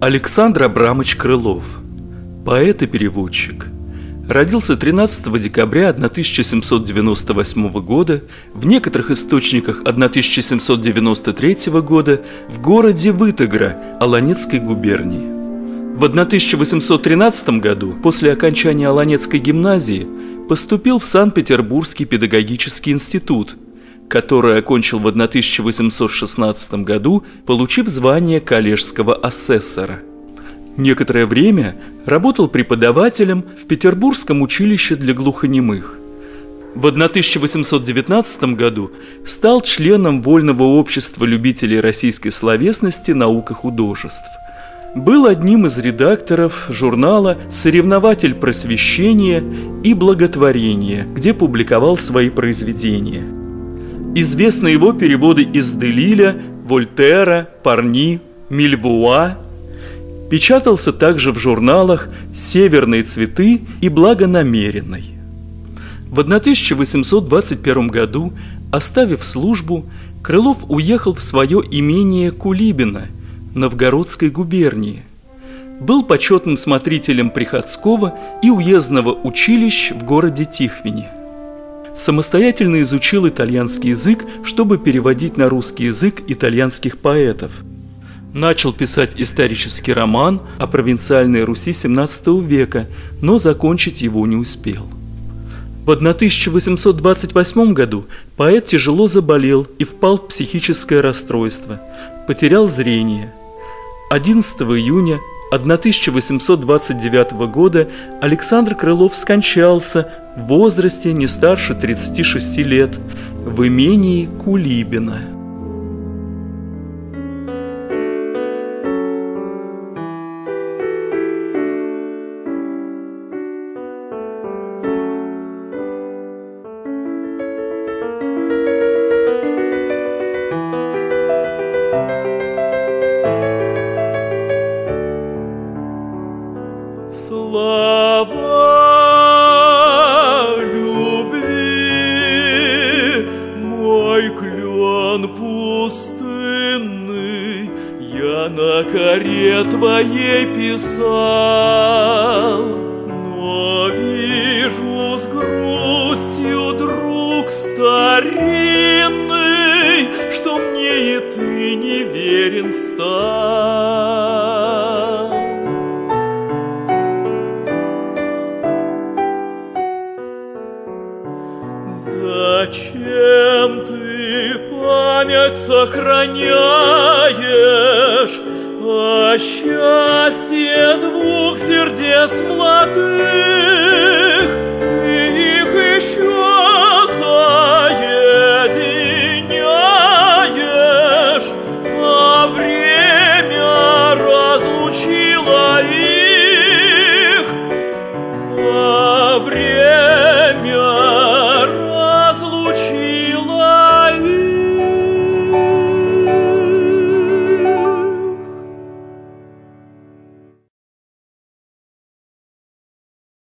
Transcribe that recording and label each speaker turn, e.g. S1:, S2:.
S1: Александр Абрамович Крылов, поэт и переводчик. Родился 13 декабря 1798 года, в некоторых источниках 1793 года, в городе Вытегра Аланецкой губернии. В 1813 году, после окончания Аланецкой гимназии, поступил в Санкт-Петербургский педагогический институт, который окончил в 1816 году, получив звание коллежского асессора. Некоторое время работал преподавателем в Петербургском училище для глухонемых. В 1819 году стал членом Вольного общества любителей российской словесности, наук и художеств. Был одним из редакторов журнала «Соревнователь просвещения и благотворения», где публиковал свои произведения. Известны его переводы из Делиля, Вольтера, Парни, Мильвуа. Печатался также в журналах «Северные цветы» и «Благонамеренный». В 1821 году, оставив службу, Крылов уехал в свое имение Кулибино Новгородской губернии. Был почетным смотрителем приходского и уездного училищ в городе Тихвине. Самостоятельно изучил итальянский язык, чтобы переводить на русский язык итальянских поэтов. Начал писать исторический роман о провинциальной Руси XVII века, но закончить его не успел. В 1828 году поэт тяжело заболел и впал в психическое расстройство, потерял зрение. 11 июня 1829 года Александр Крылов скончался в возрасте не старше 36 лет в имении Кулибино.
S2: Слава любви, мой клен пустынный, я на коре твоей писал, но вижу с грустью, друг старинный, что мне и ты не верен стал. Зачем ты память сохраняешь о счастье двух сердец молодых?